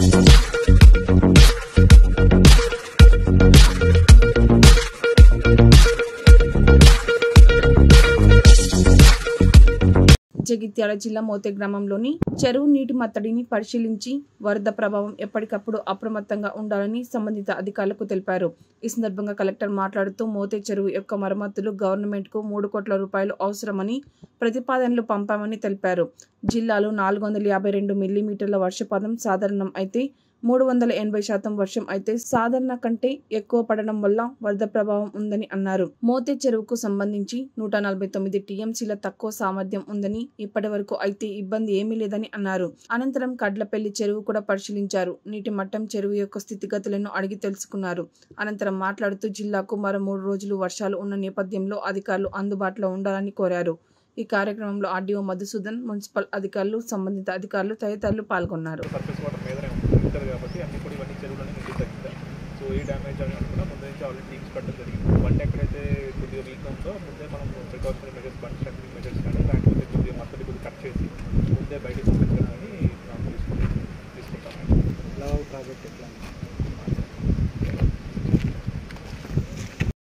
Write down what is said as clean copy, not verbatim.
జగిత్యాల జిల్లా మోతే గ్రామంలోని చెరువు నీటి మత్తడిని పరిశీలించి వరద ప్రభావం ఎప్పటికప్పుడు అప్రమత్తంగా ఉండాలని సంబంధిత అధికారులకు తెలిపారు. ఈ సందర్భంగా కలెక్టర్ మాట్లాడుతూ మోతే చెరువు యొక్క మరమ్మతులు గవర్నమెంట్ కు 3 కోట్ల రూపాయలు అవసరమని ప్రతిపాదనలు పంపామని తెలిపారు. జిల్లాలో 452 మిల్లీమీటర్ల వర్షపాతం సాధారణం అయితే 380% వర్షం అయితే సాధారణ కంటే ఎక్కువ పడడం వల్ల వరద ప్రభావం ఉందని అన్నారు. మోతే చెరువుకు సంబంధించి 149 టీఎంసీల తక్కువ సామర్థ్యం ఉందని, ఇప్పటి వరకు అయితే ఇబ్బంది ఏమీ లేదని అన్నారు. అనంతరం కడ్లపల్లి చెరువు కూడా పరిశీలించారు. నీటి మట్టం చెరువు యొక్క స్థితిగతులను అడిగి తెలుసుకున్నారు. అనంతరం మాట్లాడుతూ జిల్లాకు మరో 3 రోజులు వర్షాలు ఉన్న నేపథ్యంలో అధికారులు అందుబాటులో ఉండాలని కోరారు. ఈ కార్యక్రమంలో ఆర్డీఓ మధుసూదన్, మున్సిపల్ అధికారులు, సంబంధిత అధికారులు తదితరులు పాల్గొన్నారు. కాబట్టి అన్ని కూడా ఇవన్నీ చెరువులని ముందుకు తగ్గుతాయి. సో ఏ డ్యామేజ్ అని కూడా ముందు నుంచి ఆల్రెడీ టీమ్స్ పెట్టడం జరిగింది. బండి ఎక్కడైతే కొద్దిగా వీక్ ఉందో ముందే మనం ప్రికాషనరీ మెజర్స్, బండి స్ట్రెంథనింగ్ మెజర్స్ కానీ లేకపోతే కొద్దిగా మత్తడి కొద్దిగా కట్ చేసి ముందే బయటకు పంపించడానికి తీసుకుంటాం. లవ్ ప్రాజెక్ట్ ఎట్లా